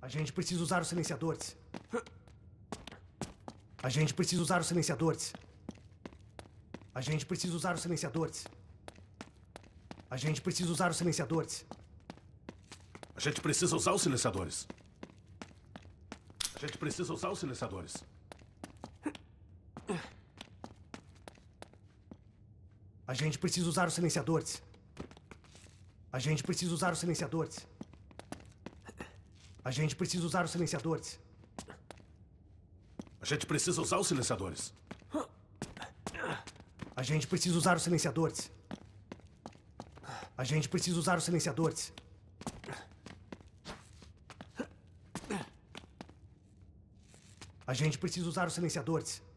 A gente precisa usar os silenciadores. A gente precisa usar os silenciadores. A gente precisa usar os silenciadores. A gente precisa usar os silenciadores. A gente precisa usar os silenciadores. A gente precisa usar os silenciadores. A gente precisa usar os silenciadores. A gente precisa usar os silenciadores. A gente precisa usar os silenciadores. A gente precisa usar os silenciadores. A gente precisa usar os silenciadores. A gente precisa usar os silenciadores. A gente precisa usar os silenciadores.